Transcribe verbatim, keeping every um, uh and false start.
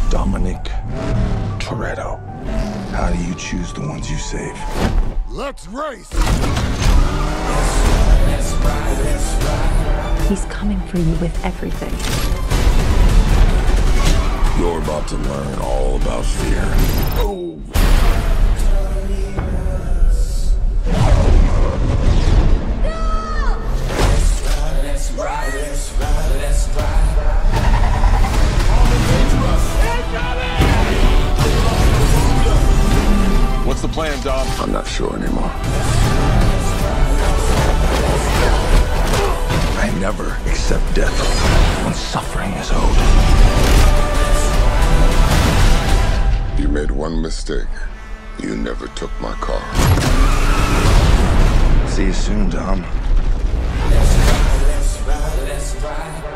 Dominic Toretto. How do you choose the ones you save? Let's race! He's coming for you with everything. You're about to learn all about fear. Oh! What's the plan, Dom? I'm not sure anymore. I never accept death when suffering is owed. You made one mistake. You never took my car. See you soon, Dom. Let's ride, let's ride, let's ride.